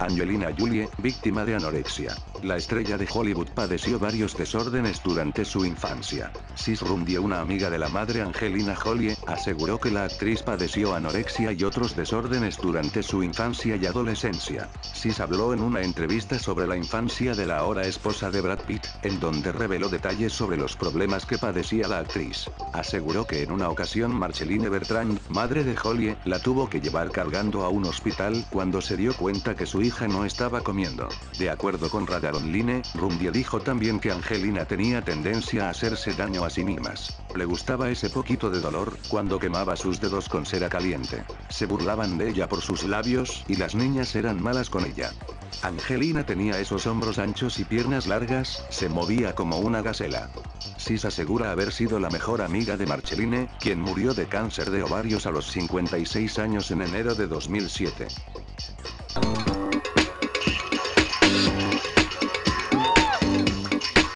Angelina Jolie, víctima de anorexia. La estrella de Hollywood padeció varios desórdenes durante su infancia. Sis Rumdié, una amiga de la madre Angelina Jolie, aseguró que la actriz padeció anorexia y otros desórdenes durante su infancia y adolescencia. Sis habló en una entrevista sobre la infancia de la ahora esposa de Brad Pitt, en donde reveló detalles sobre los problemas que padecía la actriz. Aseguró que en una ocasión Marceline Bertrand, madre de Jolie, la tuvo que llevar cargando a un hospital cuando se dio cuenta que su hija no estaba comiendo. De acuerdo con Radar Online, Rumdié dijo también que Angelina tenía tendencia a hacerse daño a sí mismas. Le gustaba ese poquito de dolor cuando quemaba sus dedos con cera caliente. Se burlaban de ella por sus labios y las niñas eran malas con ella. Angelina tenía esos hombros anchos y piernas largas, se movía como una gacela. Sis asegura haber sido la mejor amiga de Marceline, quien murió de cáncer de ovarios a los 56 años en enero de 2007.